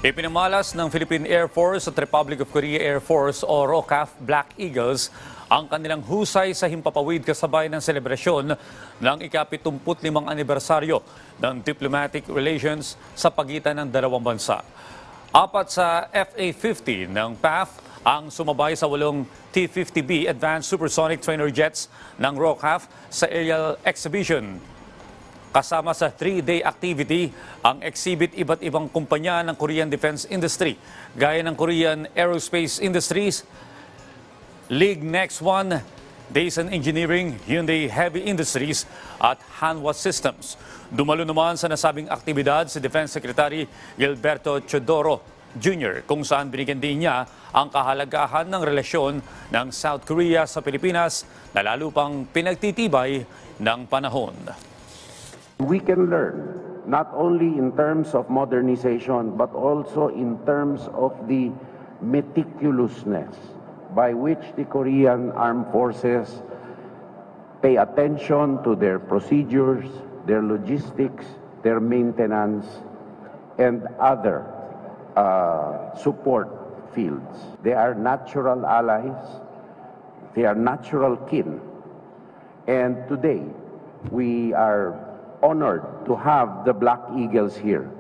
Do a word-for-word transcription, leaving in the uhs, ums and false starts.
Ipinamalas ng Philippine Air Force at Republic of Korea Air Force o ROCAF Black Eagles ang kanilang husay sa himpapawid kasabay ng selebrasyon ng ika-pitumpu't limang anibersaryo ng diplomatic relations sa pagitan ng dalawang bansa. Apat sa F A fifty ng P A F ang sumabay sa walong T fifty B Advanced Supersonic Trainer Jets ng ROCAF sa aerial exhibition. Kasama sa three-day activity, ang exhibit iba't ibang kumpanya ng Korean defense industry, gaya ng Korean Aerospace Industries, League Next One, Daesan Engineering, Hyundai Heavy Industries at Hanwha Systems. Dumalo naman sa nasabing aktibidad si Defense Secretary Gilberto Chodoro Junior kung saan binigyan din niya ang kahalagahan ng relasyon ng South Korea sa Pilipinas na lalo pang pinagtitibay ng panahon. We can learn not only in terms of modernization but also in terms of the meticulousness by which the Korean Armed Forces pay attention to their procedures, their logistics, their maintenance, and other uh, support fields. They are natural allies, they are natural kin, and today we are honored to have the Black Eagles here.